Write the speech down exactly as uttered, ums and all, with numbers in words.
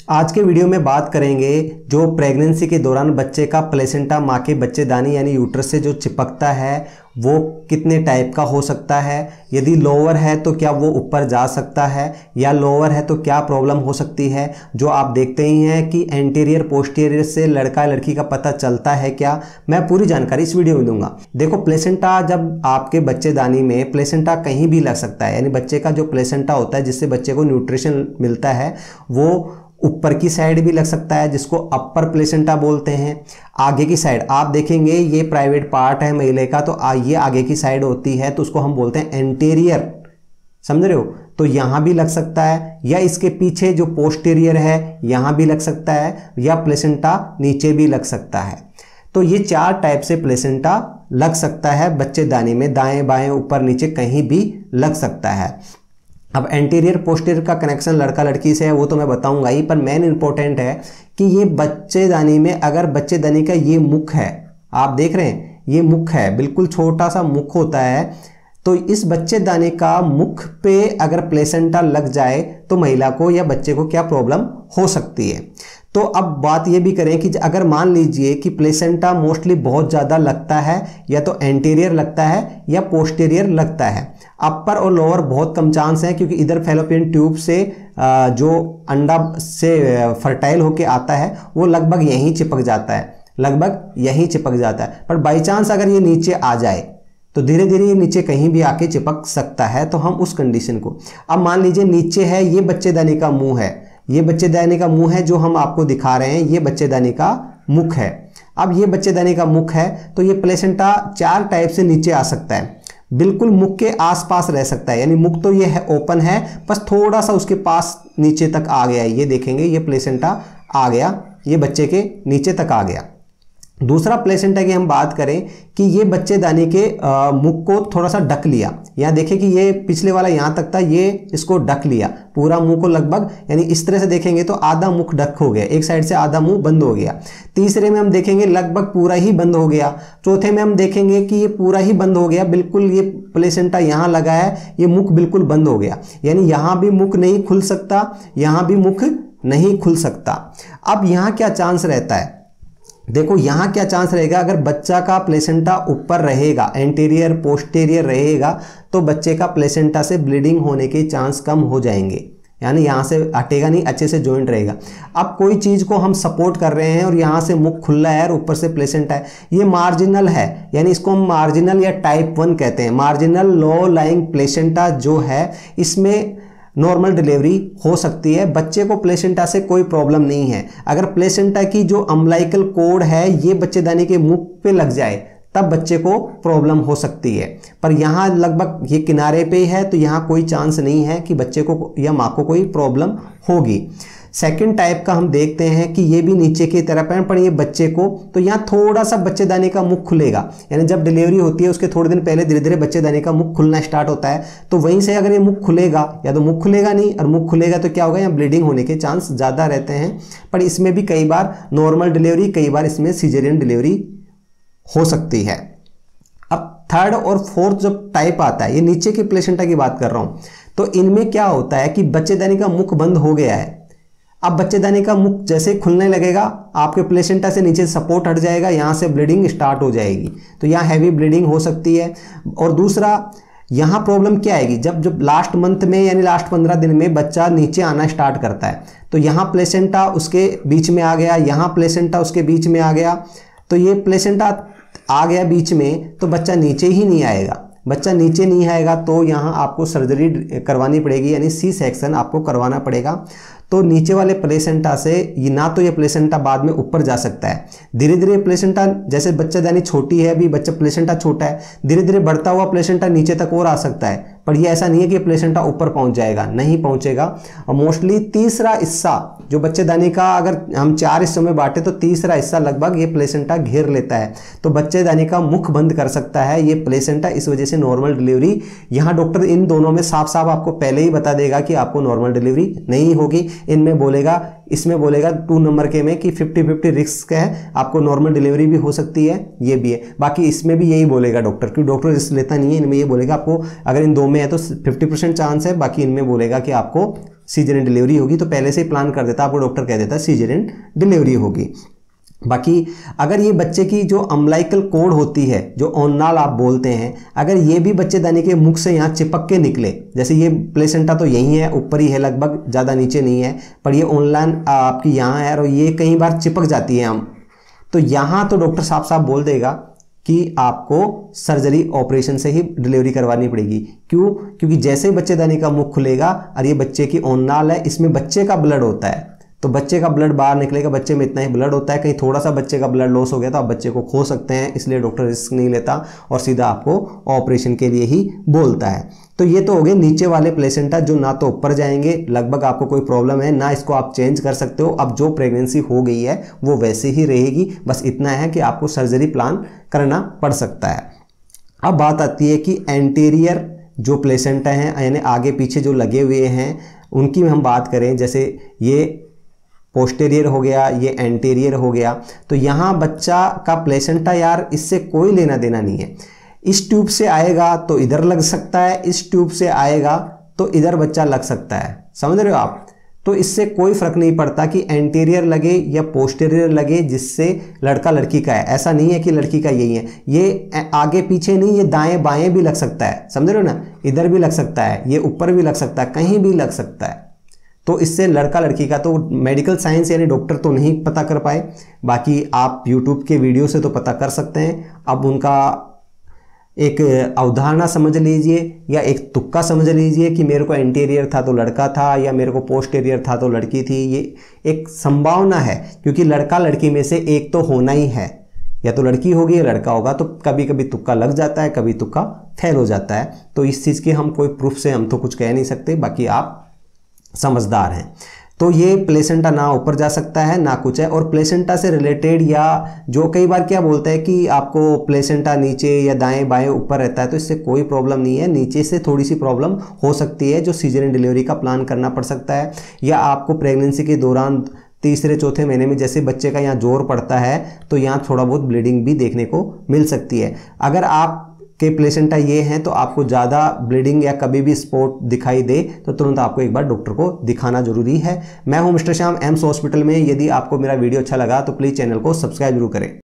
आज के वीडियो में बात करेंगे जो प्रेगनेंसी के दौरान बच्चे का प्लेसेंटा माँ के बच्चेदानी यानी यूट्रस से जो चिपकता है वो कितने टाइप का हो सकता है। यदि लोअर है तो क्या वो ऊपर जा सकता है, या लोअर है तो क्या प्रॉब्लम हो सकती है। जो आप देखते ही हैं कि एंटीरियर पोस्टीरियर से लड़का लड़की का पता चलता है क्या, मैं पूरी जानकारी इस वीडियो में दूंगा। देखो, प्लेसेंटा जब आपके बच्चेदानी में प्लेसेंटा कहीं भी लग सकता है, यानी बच्चे का जो प्लेसेंटा होता है जिससे बच्चे को न्यूट्रिशन मिलता है वो ऊपर की साइड भी लग सकता है जिसको अपर प्लेसेंटा बोलते हैं। आगे की साइड आप देखेंगे ये प्राइवेट पार्ट है महिला का, तो ये आगे की साइड होती है तो उसको हम बोलते हैं एंटीरियर, समझ रहे हो। तो यहाँ भी लग सकता है, या इसके पीछे जो पोस्टीरियर है यहाँ भी लग सकता है, या प्लेसेंटा नीचे भी लग सकता है। तो ये चार टाइप से प्लेसेंटा लग सकता है बच्चेदानी में, दाएं बाएं ऊपर नीचे कहीं भी लग सकता है। अब एंटीरियर पोस्टीरियर का कनेक्शन लड़का लड़की से है वो तो मैं बताऊंगा ही, पर मेन इंपॉर्टेंट है कि ये बच्चेदानी में अगर बच्चेदानी का ये मुख है, आप देख रहे हैं ये मुख है, बिल्कुल छोटा सा मुख होता है, तो इस बच्चेदानी का मुख पे अगर प्लेसेंटा लग जाए तो महिला को या बच्चे को क्या प्रॉब्लम हो सकती है। तो अब बात ये भी करें कि अगर मान लीजिए कि प्लेसेंटा मोस्टली बहुत ज़्यादा लगता है, या तो एंटीरियर लगता है या पोस्टीरियर लगता है, अपर और लोअर बहुत कम चांस है, क्योंकि इधर फैलोपियन ट्यूब से जो अंडा से फर्टाइल होके आता है वो लगभग यहीं चिपक जाता है, लगभग यहीं चिपक जाता है। पर बाई चांस अगर ये नीचे आ जाए तो धीरे धीरे ये नीचे कहीं भी आके चिपक सकता है। तो हम उस कंडीशन को, अब मान लीजिए नीचे है, ये बच्चेदानी का मुंह है, ये बच्चेदानी का मुंह है जो हम आपको दिखा रहे हैं, ये बच्चेदानी का मुख है। अब ये बच्चेदानी का मुख है तो ये प्लेसेंटा चार टाइप से नीचे आ सकता है, बिल्कुल मुख के आसपास रह सकता है, यानी मुख तो ये है ओपन है, बस थोड़ा सा उसके पास नीचे तक आ गया है। ये देखेंगे ये प्लेसेंटा आ गया, ये बच्चे के नीचे तक आ गया। दूसरा प्लेसेंटा की हम बात करें कि ये बच्चेदानी के आ, मुख को थोड़ा सा ढक लिया, यहाँ देखें कि ये पिछले वाला यहाँ तक था, ये इसको ढक लिया पूरा मुंह को लगभग, यानी इस तरह से देखेंगे तो आधा मुख ढक हो गया, एक साइड से आधा मुंह बंद हो गया। तीसरे में हम देखेंगे लगभग पूरा ही बंद हो गया। चौथे में हम देखेंगे कि ये पूरा ही बंद हो गया, बिल्कुल ये प्लेसेंटा यहाँ लगा है, ये मुख बिल्कुल बंद हो गया, यानी यहाँ भी मुख नहीं खुल सकता, यहाँ भी मुख नहीं खुल सकता। अब यहाँ क्या चांस रहता है, देखो यहाँ क्या चांस रहेगा, अगर बच्चा का प्लेसेंटा ऊपर रहेगा, एंटीरियर पोस्टीरियर रहेगा, तो बच्चे का प्लेसेंटा से ब्लीडिंग होने के चांस कम हो जाएंगे, यानी यहाँ से हटेगा नहीं, अच्छे से जॉइंट रहेगा। अब कोई चीज़ को हम सपोर्ट कर रहे हैं और यहाँ से मुख खुला है और ऊपर से प्लेसेंटा है, ये मार्जिनल है, यानी इसको हम मार्जिनल या टाइप वन कहते हैं। मार्जिनल लो लाइंग प्लेसेंटा जो है इसमें नॉर्मल डिलीवरी हो सकती है, बच्चे को प्लेसेंटा से कोई प्रॉब्लम नहीं है। अगर प्लेसेंटा की जो अम्बिलिकल कॉर्ड है ये बच्चेदानी के मुख पे लग जाए तब बच्चे को प्रॉब्लम हो सकती है, पर यहाँ लगभग ये किनारे पे है तो यहाँ कोई चांस नहीं है कि बच्चे को या माँ को कोई प्रॉब्लम होगी। सेकंड टाइप का हम देखते हैं कि ये भी नीचे की तरफ है, पर ये बच्चे को, तो यहाँ थोड़ा सा बच्चेदानी का मुख खुलेगा, यानी जब डिलीवरी होती है उसके थोड़े दिन पहले धीरे धीरे बच्चेदानी का मुख खुलना स्टार्ट होता है। तो वहीं से अगर ये मुख खुलेगा, या तो मुख खुलेगा नहीं, और मुख खुलेगा तो क्या होगा, यहाँ ब्लीडिंग होने के चांस ज़्यादा रहते हैं। पर इसमें भी कई बार नॉर्मल डिलीवरी, कई बार इसमें सीजेरियन डिलीवरी हो सकती है। अब थर्ड और फोर्थ जो टाइप आता है, ये नीचे के प्लेसेंटा की बात कर रहा हूँ, तो इनमें क्या होता है कि बच्चेदानी का मुख बंद हो गया है। अब बच्चेदानी का मुख जैसे खुलने लगेगा, आपके प्लेसेंटा से नीचे सपोर्ट हट जाएगा, यहाँ से ब्लीडिंग स्टार्ट हो जाएगी, तो यहाँ हैवी ब्लीडिंग हो सकती है। और दूसरा यहाँ प्रॉब्लम क्या आएगी, जब जब लास्ट मंथ में यानी लास्ट पंद्रह दिन में बच्चा नीचे आना स्टार्ट करता है, तो यहाँ प्लेसेंटा उसके बीच में आ गया, यहाँ प्लेसेंटा उसके बीच में आ गया, तो ये प्लेसेंटा आ गया बीच में तो बच्चा नीचे ही नहीं आएगा। बच्चा नीचे नहीं आएगा तो यहाँ आपको सर्जरी करवानी पड़ेगी, यानी सी सेक्शन आपको करवाना पड़ेगा। तो नीचे वाले प्लेसेंटा से ये ना तो ये प्लेसेंटा बाद में ऊपर जा सकता है, धीरे धीरे प्लेसेंटा, जैसे बच्चेदानी छोटी है अभी, बच्चा प्लेसेंटा छोटा है, धीरे धीरे बढ़ता हुआ प्लेसेंटा नीचे तक और आ सकता है, पर ये ऐसा नहीं है कि प्लेसेंटा ऊपर पहुंच जाएगा, नहीं पहुंचेगा। और मोस्टली तीसरा हिस्सा जो बच्चेदानी का अगर हम चार हिस्सों में बांटे तो तीसरा हिस्सा लगभग ये प्लेसेंटा घेर लेता है, तो बच्चेदानी का मुख बंद कर सकता है ये प्लेसेंटा, इस वजह से नॉर्मल डिलीवरी, यहाँ डॉक्टर इन दोनों में साफ साफ आपको पहले ही बता देगा कि आपको नॉर्मल डिलीवरी नहीं होगी। इनमें बोलेगा, इसमें बोलेगा टू नंबर के में कि फिफ्टी फिफ्टी रिस्क है, आपको नॉर्मल डिलीवरी भी हो सकती है, ये भी है। बाकी इसमें भी यही बोलेगा डॉक्टर, क्योंकि डॉक्टर रिस्क लेता नहीं है, इनमें ये बोलेगा आपको अगर इन दो में है तो फिफ्टी परसेंट चांस है, बाकी इनमें बोलेगा कि आपको सीजरियन डिलीवरी होगी, तो पहले से ही प्लान कर देता, आपको डॉक्टर कह देता सीजरियन डिलीवरी होगी। बाकी अगर ये बच्चे की जो अम्बिलिकल कॉर्ड होती है, जो ओन्नाल आप बोलते हैं, अगर ये भी बच्चेदानी के मुख से यहाँ चिपक के निकले, जैसे ये प्लेसेंटा तो यही है, ऊपर ही है लगभग, ज़्यादा नीचे नहीं है, पर ये ऑनलाइन आपकी यहाँ है और ये कई बार चिपक जाती है हम, तो यहाँ तो डॉक्टर साहब साहब बोल देगा कि आपको सर्जरी ऑपरेशन से ही डिलीवरी करवानी पड़ेगी। क्यों? क्योंकि जैसे ही बच्चेदानी का मुख खुलेगा और ये बच्चे की ओन्नाल है, इसमें बच्चे का ब्लड होता है, तो बच्चे का ब्लड बाहर निकलेगा, बच्चे में इतना ही ब्लड होता है, कहीं थोड़ा सा बच्चे का ब्लड लॉस हो गया तो आप बच्चे को खो सकते हैं, इसलिए डॉक्टर रिस्क नहीं लेता और सीधा आपको ऑपरेशन के लिए ही बोलता है। तो ये तो हो गए नीचे वाले प्लेसेंटा, जो ना तो ऊपर जाएंगे, लगभग आपको कोई प्रॉब्लम है ना, इसको आप चेंज कर सकते हो, अब जो प्रेगनेंसी हो गई है वो वैसे ही रहेगी, बस इतना है कि आपको सर्जरी प्लान करना पड़ सकता है। अब बात आती है कि एंटीरियर जो प्लेसेंटा हैं, यानी आगे पीछे जो लगे हुए हैं, उनकी हम बात करें, जैसे ये पोस्टेरियर हो गया, ये एंटीरियर हो गया, तो यहाँ बच्चा का प्लेसेंटा यार इससे कोई लेना देना नहीं है। इस ट्यूब से आएगा तो इधर लग सकता है, इस ट्यूब से आएगा तो इधर बच्चा लग सकता है, समझ रहे हो आप? तो इससे कोई फर्क नहीं पड़ता कि एंटीरियर लगे या पोस्टेरियर लगे, जिससे लड़का लड़की का है, ऐसा नहीं है कि लड़की का यही है, ये आगे पीछे नहीं, ये दाएं बाएं भी लग सकता है, समझ रहे हो ना, इधर भी लग सकता है, ये ऊपर भी लग सकता है, कहीं भी लग सकता है। तो इससे लड़का लड़की का तो मेडिकल साइंस यानी डॉक्टर तो नहीं पता कर पाए, बाकी आप यूट्यूब के वीडियो से तो पता कर सकते हैं। अब उनका एक अवधारणा समझ लीजिए या एक तुक्का समझ लीजिए कि मेरे को एंटीरियर था तो लड़का था, या मेरे को पोस्टेरियर था तो लड़की थी, ये एक संभावना है, क्योंकि लड़का लड़की में से एक तो होना ही है, या तो लड़की होगी या लड़का होगा, तो कभी कभी तुक्का लग जाता है, कभी तुक्का फेल हो जाता है। तो इस चीज़ के हम कोई प्रूफ से हम तो कुछ कह नहीं सकते, बाकी आप समझदार हैं। तो ये प्लेसेंटा ना ऊपर जा सकता है ना कुछ है, और प्लेसेंटा से रिलेटेड या जो कई बार क्या बोलता है कि आपको प्लेसेंटा नीचे या दाएं बाएं ऊपर रहता है, तो इससे कोई प्रॉब्लम नहीं है। नीचे से थोड़ी सी प्रॉब्लम हो सकती है, जो सीजरियन डिलीवरी का प्लान करना पड़ सकता है, या आपको प्रेगनेंसी के दौरान तीसरे चौथे महीने में जैसे बच्चे का यहाँ जोर पड़ता है तो यहाँ थोड़ा बहुत ब्लीडिंग भी देखने को मिल सकती है। अगर आप के प्लेसेंटा ये हैं तो आपको ज़्यादा ब्लीडिंग या कभी भी स्पॉट दिखाई दे तो तुरंत आपको एक बार डॉक्टर को दिखाना जरूरी है। मैं हूं मिस्टर श्याम, एम्स हॉस्पिटल में। यदि आपको मेरा वीडियो अच्छा लगा तो प्लीज़ चैनल को सब्सक्राइब जरूर करें।